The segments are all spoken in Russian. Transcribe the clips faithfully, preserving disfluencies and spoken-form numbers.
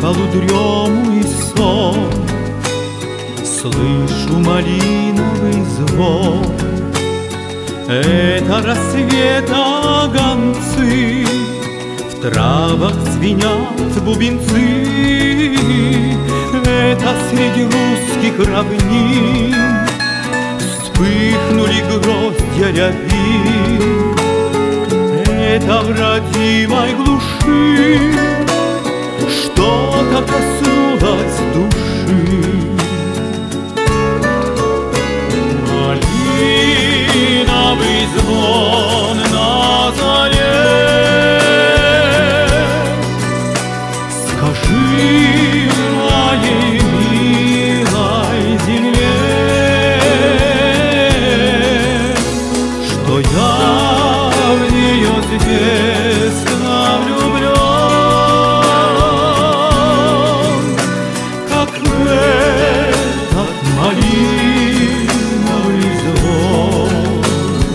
полудрему и сон, слышу малиновый звон. Это рассвета гонцы, в травах звенят бубенцы. Это среди русских равнин вспыхнули гроздья рябин. Это в родимой глуши что-то коснулось души. Малиновый звон на заре, скажи моей милой земле, что я в нее детственно влюблен, как в этот малиновый звон.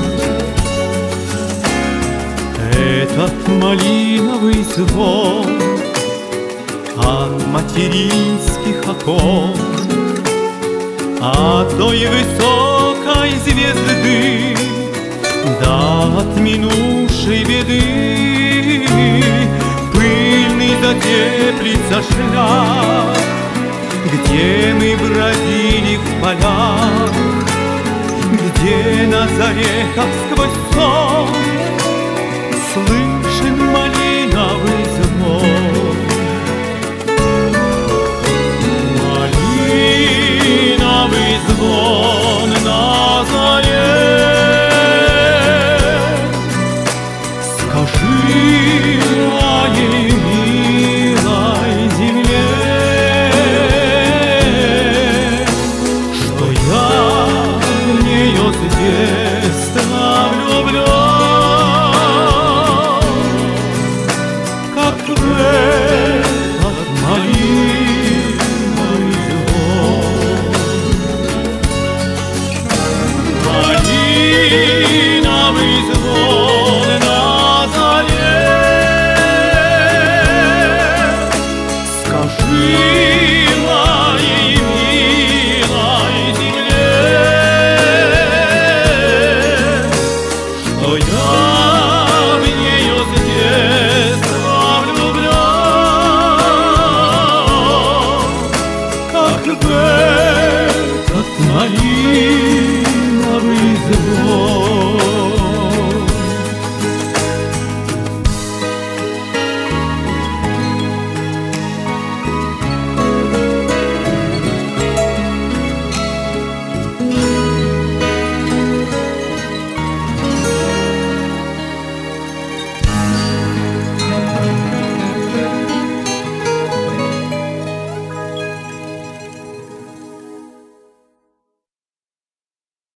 Этот малиновый звон от материнских окон, от той высокой звезды да от минувшей беды. Пыльный затеплится шлях, где мы бродили в полях, где на заре, как сквозь сон, слышен малиновый звон. Малиновый звон на заре, скажи моей милой земле, что я в нее с детства влюблен, как в